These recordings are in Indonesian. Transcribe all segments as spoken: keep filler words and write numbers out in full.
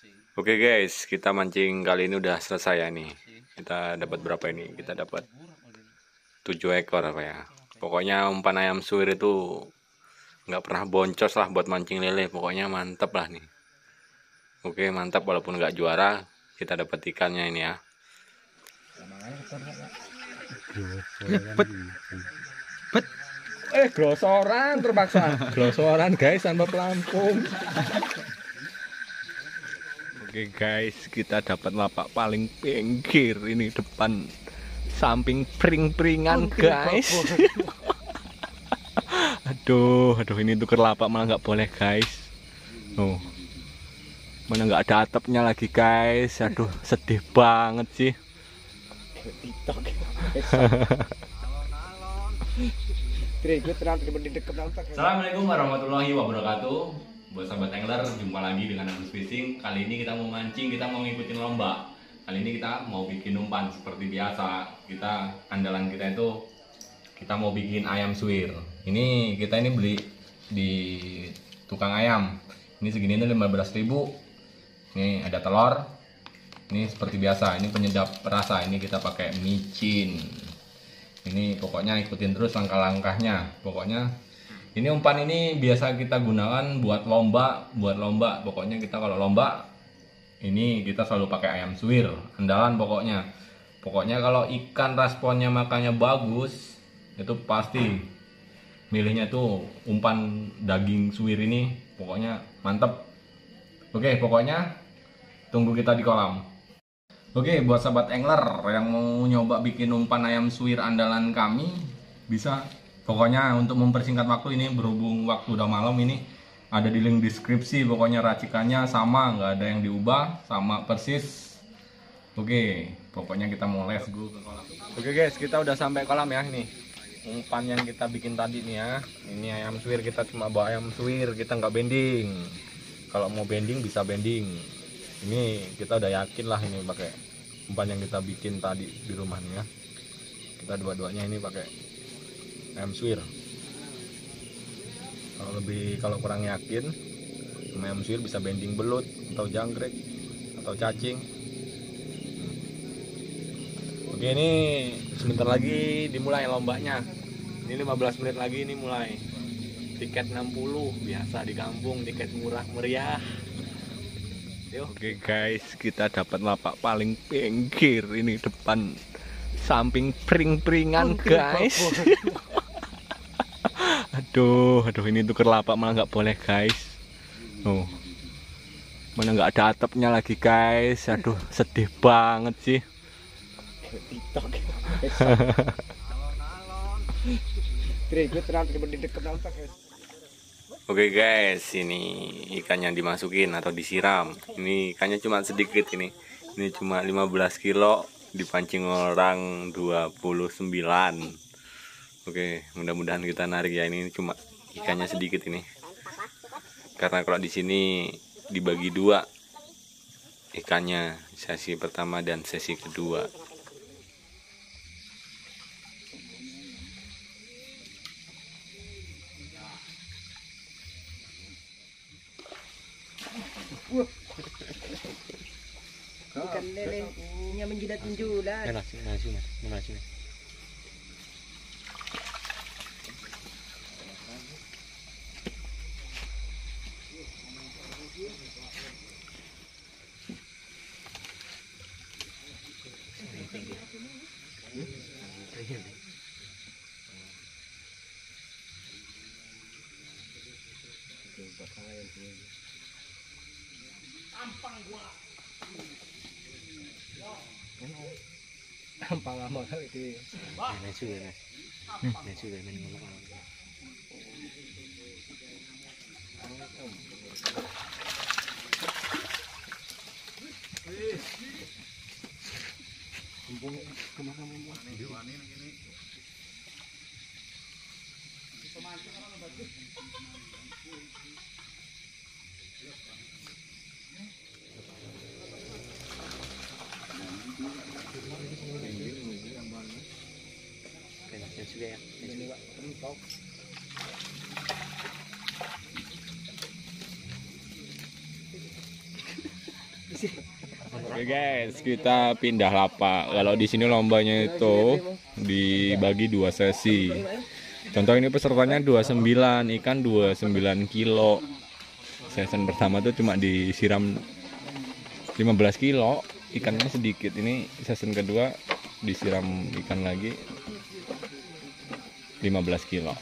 Oke guys, kita mancing kali ini udah selesai ya nih. Kita dapat berapa ini? Kita dapat tujuh ekor apa ya. Pokoknya umpan ayam suwir itu nggak pernah boncos lah buat mancing lele. Pokoknya mantep lah nih. Oke, mantap walaupun nggak juara, kita dapat ikannya ini ya. Bet, bet, eh glosoran terpaksa, glosoran guys tanpa pelampung. Oke guys, kita dapat lapak paling pinggir ini depan samping pring-pringan guys. Aduh, aduh ini tuker lapak malah nggak boleh guys. Oh, mana nggak ada atapnya lagi guys. Aduh, sedih banget sih. Assalamualaikum warahmatullahi wabarakatuh. Buat sahabat angler, jumpa lagi dengan Agus Fishing. Kali ini kita mau mancing, kita mau ngikutin lomba. Kali ini kita mau bikin umpan seperti biasa. Kita andalan kita itu kita mau bikin ayam suwir. Ini kita ini beli di tukang ayam. Ini segini ini lima belas ribu. Ini ada telur. Ini seperti biasa, ini penyedap rasa. Ini kita pakai micin. Ini pokoknya ikutin terus langkah-langkahnya. Pokoknya ini umpan ini biasa kita gunakan buat lomba, buat lomba. Pokoknya kita kalau lomba ini kita selalu pakai ayam suwir, andalan pokoknya. Pokoknya kalau ikan responnya makanya bagus, itu pasti milihnya tuh umpan daging suwir ini. Pokoknya mantep. Oke, pokoknya tunggu kita di kolam. Oke, buat sahabat angler yang mau nyoba bikin umpan ayam suwir andalan kami, bisa. Pokoknya untuk mempersingkat waktu ini, berhubung waktu udah malam, ini ada di link deskripsi. Pokoknya racikannya sama, nggak ada yang diubah, sama persis. Oke, pokoknya kita mau let's go ke kolam. Oke guys, kita udah sampai kolam ya. Nih umpan yang kita bikin tadi nih ya. Ini ayam suwir, kita cuma bawa ayam suwir, kita nggak bending. Kalau mau bending bisa bending. Ini kita udah yakin lah ini pakai umpan yang kita bikin tadi di rumah nih ya. Kita dua-duanya ini pakai ayam suwir. Kalau lebih kalau kurang yakin sama ayam suwir bisa bending belut atau jangkrik atau cacing. Oke, ini sebentar lagi dimulai lombanya. Ini lima belas menit lagi ini mulai. Tiket enam puluh biasa di kampung, tiket murah meriah. Yuk. Oke guys, kita dapat lapak paling pinggir ini depan samping pring-pringan guys. Aduh, aduh ini tuker lapak malah nggak boleh guys. Oh, mana nggak ada atapnya lagi guys. Aduh, sedih banget sih. Oke guys, ini ikan yang dimasukin atau disiram. Ini ikannya cuma sedikit ini. Ini cuma lima belas kilo, dipancing orang dua puluh sembilan. Oke, mudah-mudahan kita narik ya. Ini cuma ikannya sedikit ini. Karena kalau di sini dibagi dua ikannya, sesi pertama dan sesi kedua. Ikan lelenya menjilat-menjilat. Nasi, nasi, nasi. Ampang gua. Ampang lama kali itu. Nasi ya, nasi ya, main ngomong. Kumpul kemana mau? Di mana ini? Juga ya. Ini Pak, mentok. Oke guys, kita pindah lapak. Kalau di sini lombanya itu dibagi dua sesi. Contoh ini pesertanya dua puluh sembilan, ikan dua puluh sembilan kilo. Season pertama tuh cuma disiram lima belas kilo, ikannya sedikit. Ini season kedua disiram ikan lagi lima belas kilo.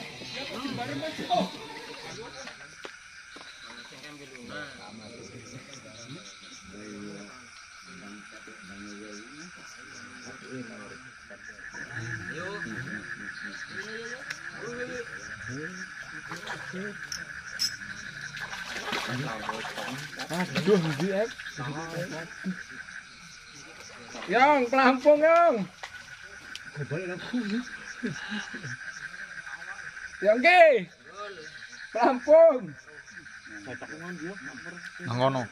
Aduh, dia. Yang pelampung, yang. Yang ke? Pelampung. Ngono.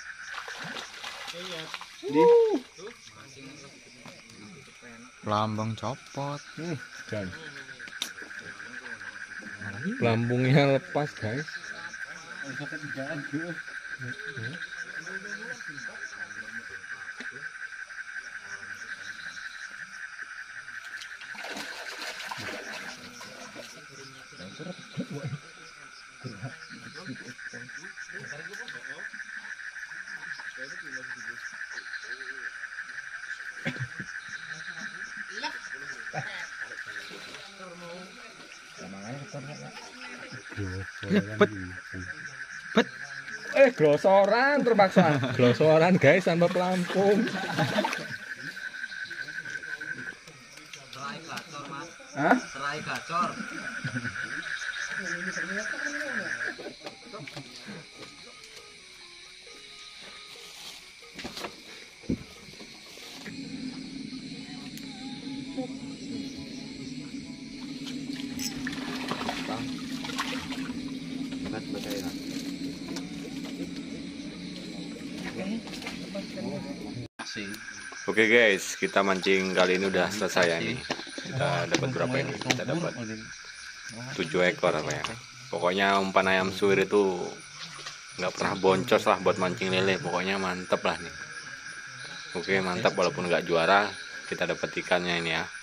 Di Lambang copot. Hmm, Dan lambungnya lepas, guys. Bet, bet, eh glosoran terpaksa, glosoran guys tanpa pelampung. Serai gacor, Mas. Hah? Serai gacor. Oke guys, kita mancing kali ini udah selesai ya nih. Kita dapat berapa ini? Kita dapat tujuh ekor apa ya? Pokoknya umpan ayam suwir itu nggak pernah boncos lah buat mancing lele. Pokoknya mantep lah nih. Oke mantap, walaupun nggak juara kita dapat ikannya ini ya.